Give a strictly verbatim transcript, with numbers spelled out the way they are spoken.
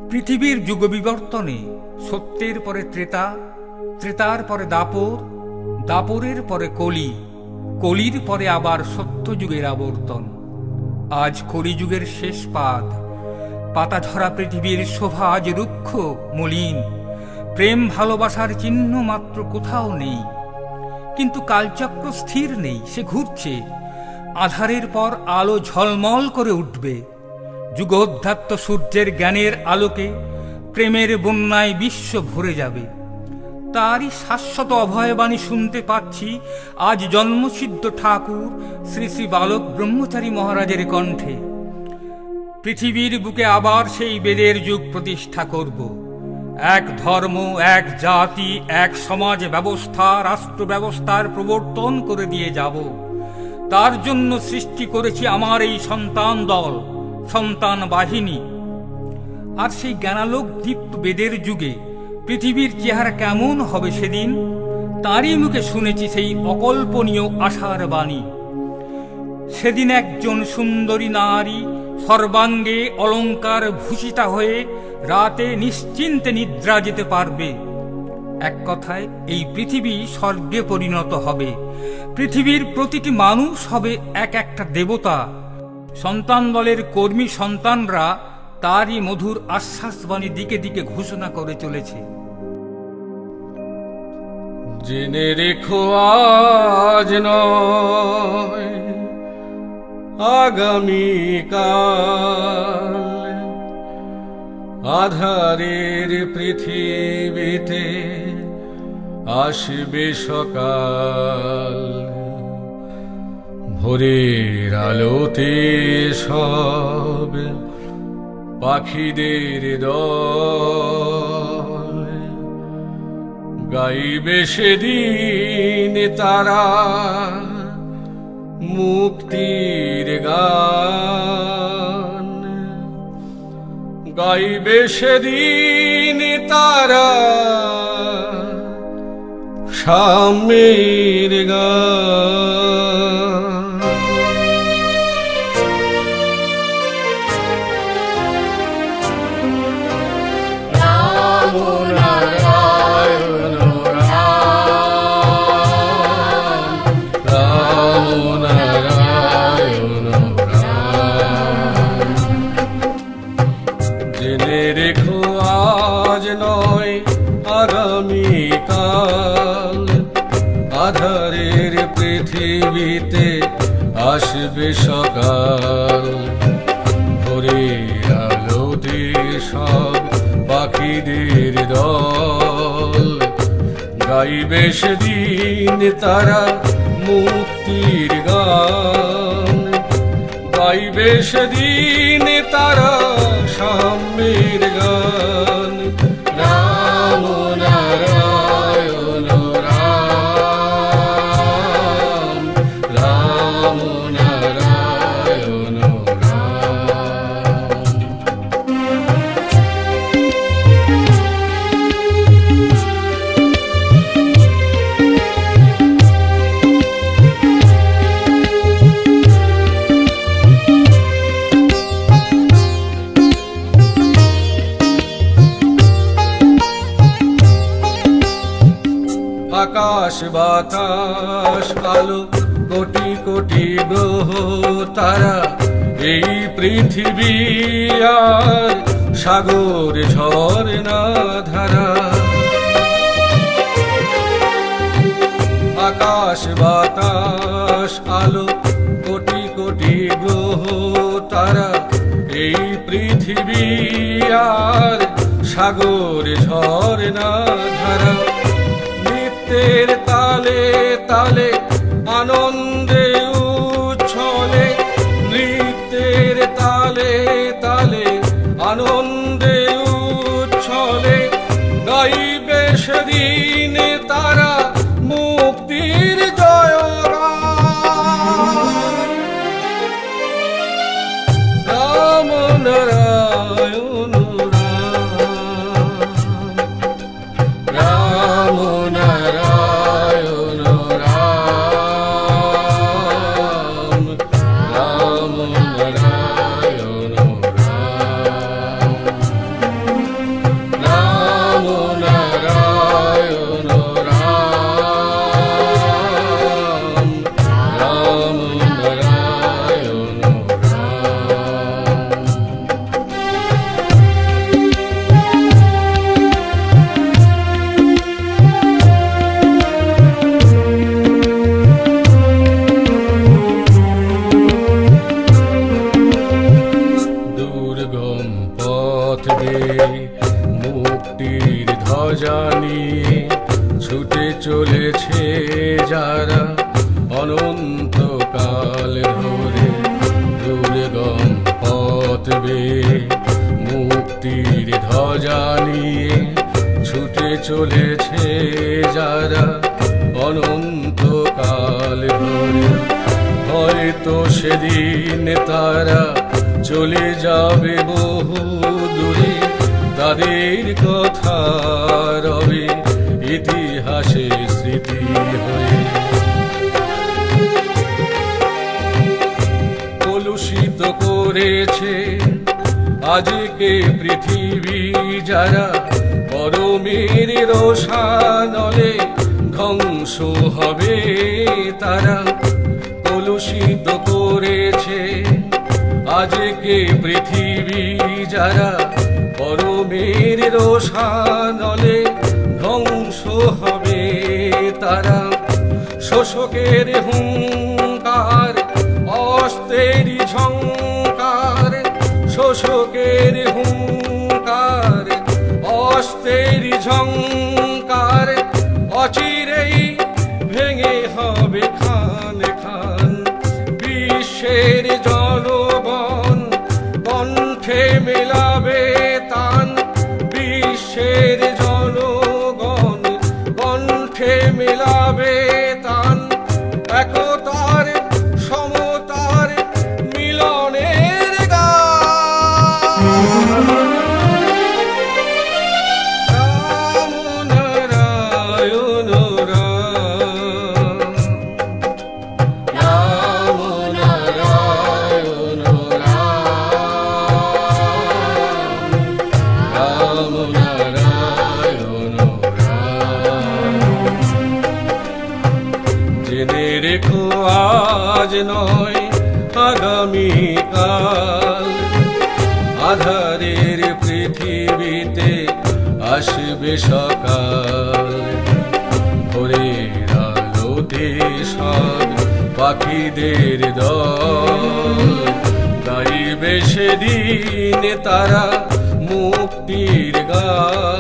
পৃথিবীর যুগ বিবর্তনে সত্যের পরে ত্রেতা, ত্রেতার পরে দাপর, দাপরের পরে কলি, কলির পরে আবার সত্যযুগের আবর্তন। আজ কলিযুগের শেষ পাদ। পাতা ঝরা পৃথিবীর শোভা আজ রুক্ষ মলিন, প্রেম ভালোবাসার চিহ্ন মাত্র কোথাও নেই। কিন্তু কালচক্র স্থির নেই, সে ঘুরছে। আধারের পর আলো ঝলমল করে উঠবে। যুগোধ্যাত্ত সূর্যের জ্ঞানের আলোকে প্রেমের বন্যায় বিশ্ব ভরে যাবে। তারই শাশ্বত অভয়বাণী শুনতে পাচ্ছি আজ জন্মসিদ্ধ ঠাকুর শ্রী শ্রী বালক ব্রহ্মচারী মহারাজের কণ্ঠে। পৃথিবীর বুকে আবার সেই বেদের যুগ প্রতিষ্ঠা করব। এক ধর্ম, এক জাতি, এক সমাজ ব্যবস্থা, রাষ্ট্র ব্যবস্থার প্রবর্তন করে দিয়ে যাব। তার জন্য সৃষ্টি করেছি আমার এই সন্তান দল, সন্তান বাহিনী। আর সেই জ্ঞানালোক দীপ্ত বেদের যুগে পৃথিবীর চেহারা কেমন হবে সেদিন, তারই মুখে শুনেছি সেই অকল্পনীয় আশার বাণী। সেদিন একজন সুন্দরী নারী সর্বাঙ্গে অলঙ্কার ভূষিতা হয়ে রাতে নিশ্চিন্তে নিদ্রা যেতে পারবে। এক কথায় এই পৃথিবী স্বর্গে পরিণত হবে। পৃথিবীর প্রতিটি মানুষ হবে এক একটা দেবতা। সন্তান দলের কর্মী সন্তানরা তারই মধুর আশ্বাসবাণী দিকে দিকে ঘোষণা করে চলেছে। জেনে রেখো আজ নয় আগামীকাল, আধারের পৃথিবীতে আসবে সকাল। ভোরের আলোতে সব পাখিদের দল গাইবে সেদিন তারা মুক্তির গান। গাইবে সেদিন তারা সাম্যের গান। জেনে রেখো আজ নয় আগামীকাল, আধারের পৃথিবীতে আসবে সকাল। ভোরের আলোতে সব পাখিদের দল গাইবে সেদিন তারা মুক্তির গান। গাইবে সেদিন তারা সাম্যের গান। রাম নারায়ণ রাম, রাম নারায়ণ রাম। আকাশ বাতাস আলো কোটি কোটি গ্রহ তারা, এই পৃথিবী আর সাগর ঝরনা ধারা। আকাশ বাতাস আলো কোটি কোটি গ্রহ তারা, এই পৃথিবী আর সাগর ঝরনা ধারা। নৃত্যের তালে তালে আনন্দে উচ্ছলে, নৃত্যের তালে তালে আনন্দে উচ্ছলে গাইবে সেদিন তারা মুক্তির জয়গান। রাম নারায়ণ রাম, রাম নারায়ণ রাম, রাম নারায়ণ রাম। পথ বেয়ে মুক্তির ধ্বজা নিয়ে ছুটে চলেছে যারা অনন্তকাল ধরে দুর্গম পথ বেয়ে মুক্তির ধ্বজা নিয়ে ছুটে চলেছে যারা অনন্তকাল ধরে হয়তো সেদিন তারা চলে যাবে বহু দূরে তাদের কথা রবে ইতিহাসে স্মৃতি হয়ে কলুষিত করেছে আজকে পৃথিবী যারা পরমের রোষানলে ধ্বংস হবে তারা কলুষিত করেছে আজকে পৃথিবী যারা পরমের রোষানলে ধ্বংস হবে তারা শোষকের হুঙ্কার অস্ত্রের ঝংকার শোষকের হুঙ্কার অস্ত্রের ঝংকার অচিরেই ভেঙে হবে খান খান বিশ্বের জনগণ কণ্ঠে মেলাবে তান বিশ্বের জনগণ কণ্ঠে মেলাবে তান একতার সমতার মিলনের গান রাম নারায়ণ রাম রাম নারায়ণ রাম রাম নারায়ণ রাম জেনে রেখো আজ নয় আগামীকাল আধারের পৃথিবীতে আসবে সকাল ভোরের আলোতে সব পাখিদের দল গাইবে সেদিন তারা মুক্তির গান